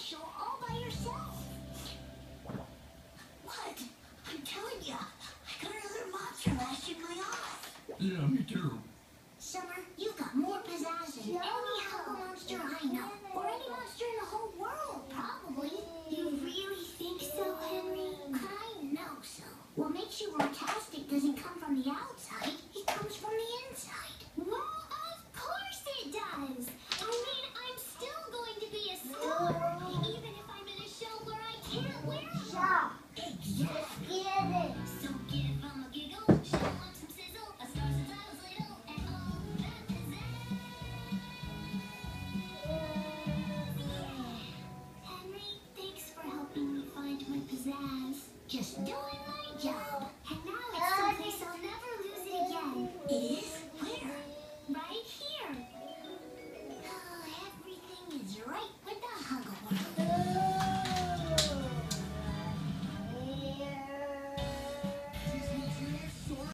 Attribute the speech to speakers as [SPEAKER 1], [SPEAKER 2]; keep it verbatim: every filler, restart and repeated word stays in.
[SPEAKER 1] show all by yourself. What? I'm telling you, I got another monster lashed in my eye.
[SPEAKER 2] Yeah, me too.
[SPEAKER 1] Summer, you've got more pizzazz than any hell monster I know.